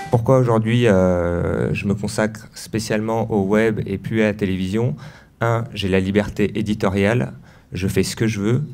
pourquoi aujourd'hui je me consacre spécialement au web et plus à la télévision? Un, j'ai la liberté éditoriale, je fais ce que je veux.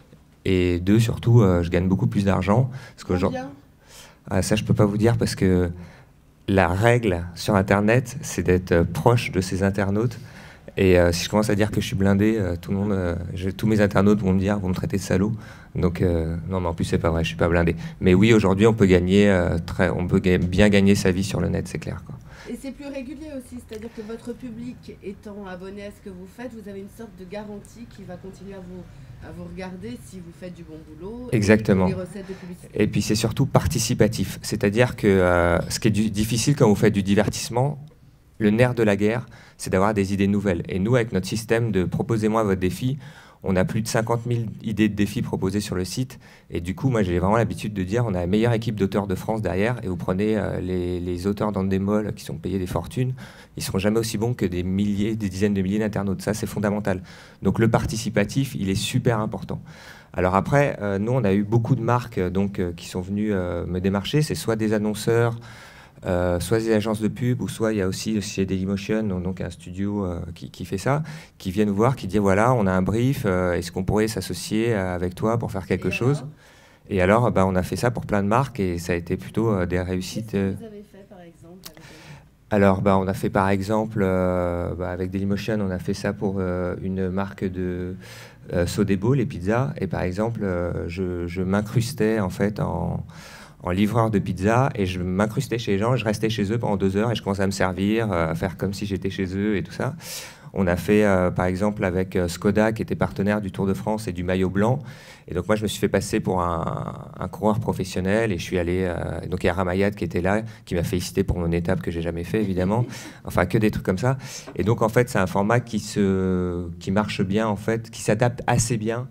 Et deux, surtout, je gagne beaucoup plus d'argent. Combien? Ça, je peux pas vous dire parce que la règle sur Internet, c'est d'être proche de ses internautes. Et si je commence à dire que je suis blindé, tout le monde, tous mes internautes vont me dire, vont me traiter de salaud. Donc non, mais en plus c'est pas vrai, je suis pas blindé. Mais oui, aujourd'hui, on peut gagner, bien gagner sa vie sur le net, c'est clair, quoi. Et c'est plus régulier aussi, c'est-à-dire que votre public étant abonné à ce que vous faites, vous avez une sorte de garantie qui va continuer à vous regarder si vous faites du bon boulot. Exactement. Et les recettes de publicité. Et puis c'est surtout participatif. C'est-à-dire que ce qui est difficile quand vous faites du divertissement, le nerf de la guerre, c'est d'avoir des idées nouvelles. Et nous, avec notre système de proposez-moi votre défi, on a plus de 50 000 idées de défis proposées sur le site. Et du coup, moi, j'ai vraiment l'habitude de dire on a la meilleure équipe d'auteurs de France derrière. Et vous prenez les auteurs d'Endemol qui sont payés des fortunes, ils ne seront jamais aussi bons que des dizaines de milliers d'internautes. Ça, c'est fondamental. Donc le participatif, il est super important. Alors après, nous, on a eu beaucoup de marques qui sont venues me démarcher. C'est soit des annonceurs, soit des agences de pub, ou soit il y a aussi chez Dailymotion, donc un studio qui fait ça, qui viennent nous voir, qui disent voilà, on a un brief, est-ce qu'on pourrait s'associer avec toi pour faire quelque chose? Et alors, on a fait ça pour plein de marques et ça a été plutôt des réussites. Qu'est-ce que vous avez fait par exemple avec Alors, on a fait par exemple, avec Dailymotion, on a fait ça pour une marque de Sodebo, les pizzas. Et par exemple, je m'incrustais en fait en livreur de pizza et je m'incrustais chez les gens, je restais chez eux pendant 2 heures et je commençais à me servir, à faire comme si j'étais chez eux et tout ça. On a fait par exemple avec Skoda qui était partenaire du Tour de France et du maillot blanc. Et donc moi je me suis fait passer pour un coureur professionnel et je suis allé, donc il y a Ramayad qui était là, qui m'a félicité pour mon étape que j'ai jamais fait évidemment, enfin que des trucs comme ça. Et donc en fait c'est un format qui marche bien en fait, qui s'adapte assez bien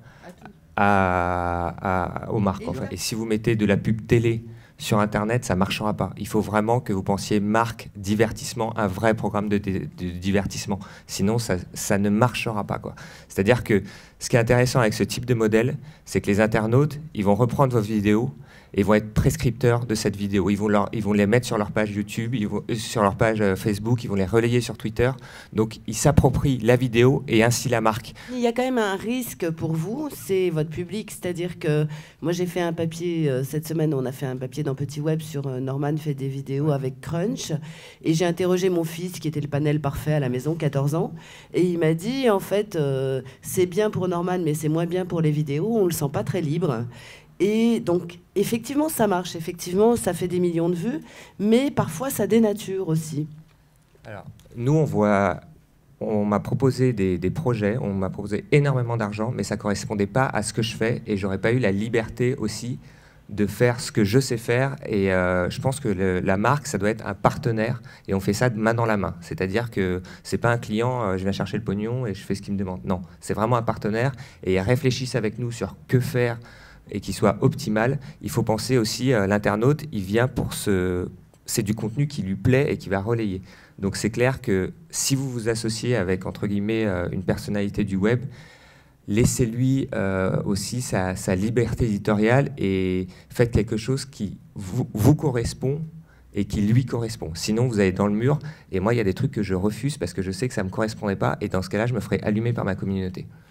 aux marques en fait. Et si vous mettez de la pub télé sur Internet, ça ne marchera pas. Il faut vraiment que vous pensiez marque, divertissement, un vrai programme de divertissement. Sinon, ça ne marchera pas, quoi. C'est-à-dire que ce qui est intéressant avec ce type de modèle, c'est que les internautes, ils vont reprendre vos vidéos et vont être prescripteurs de cette vidéo. Ils vont les mettre sur leur page YouTube, sur leur page Facebook, ils vont les relayer sur Twitter. Donc, ils s'approprient la vidéo et ainsi la marque. Il y a quand même un risque pour vous, c'est votre public. C'est-à-dire que moi, j'ai fait un papier, cette semaine, on a fait un papier dans Petit Web sur Norman fait des vidéos avec Crunch. Et j'ai interrogé mon fils, qui était le panel parfait à la maison, 14 ans. Et il m'a dit, en fait, c'est bien pour Norman, mais c'est moins bien pour les vidéos. On ne le sent pas très libre. Et donc, effectivement, ça marche. Effectivement, ça fait des millions de vues. Mais parfois, ça dénature aussi. Alors, nous, on m'a proposé des projets, on m'a proposé énormément d'argent, mais ça ne correspondait pas à ce que je fais. Et j'aurais pas eu la liberté aussi de faire ce que je sais faire. Et je pense que la marque, ça doit être un partenaire. Et on fait ça de main dans la main. C'est-à-dire que c'est pas un client, je viens chercher le pognon et je fais ce qu'il me demande. Non, c'est vraiment un partenaire. Et ils réfléchissent avec nous sur que faire et qu'il soit optimal. Il faut penser aussi, l'internaute, il vient pour c'est du contenu qui lui plaît et qui va relayer. Donc c'est clair que si vous vous associez avec, entre guillemets, une personnalité du web, laissez-lui aussi sa liberté éditoriale et faites quelque chose qui vous correspond et qui lui correspond. Sinon, vous allez dans le mur. Et moi, il y a des trucs que je refuse parce que je sais que ça ne me correspondrait pas. Et dans ce cas-là, je me ferai allumer par ma communauté.